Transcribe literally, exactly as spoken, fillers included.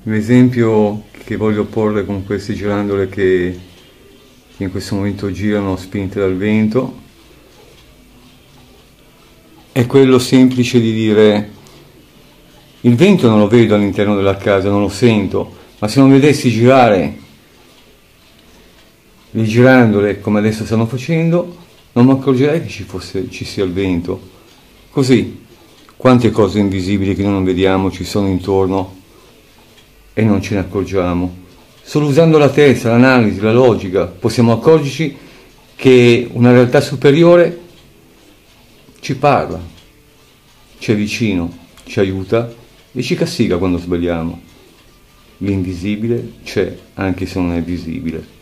L'esempio che voglio porre con queste girandole che in questo momento girano spinte dal vento è quello semplice di dire: il vento non lo vedo all'interno della casa, non lo sento, ma se non vedessi girare le girandole come adesso stanno facendo, non mi accorgerei che ci fosse, ci sia il vento. Così, quante cose invisibili che noi non vediamo ci sono intorno e non ce ne accorgiamo. Solo usando la testa, l'analisi, la logica, possiamo accorgerci che una realtà superiore ci parla, ci è vicino, ci aiuta e ci castiga quando sbagliamo. L'invisibile c'è, anche se non è visibile.